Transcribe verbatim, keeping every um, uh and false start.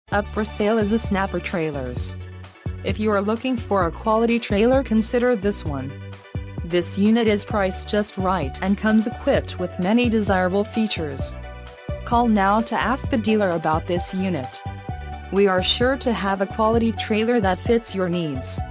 Up for sale is a Snapper Trailers. If you are looking for a quality trailer, consider this one. This unit is priced just right and comes equipped with many desirable features. Call now to ask the dealer about this unit. We are sure to have a quality trailer that fits your needs.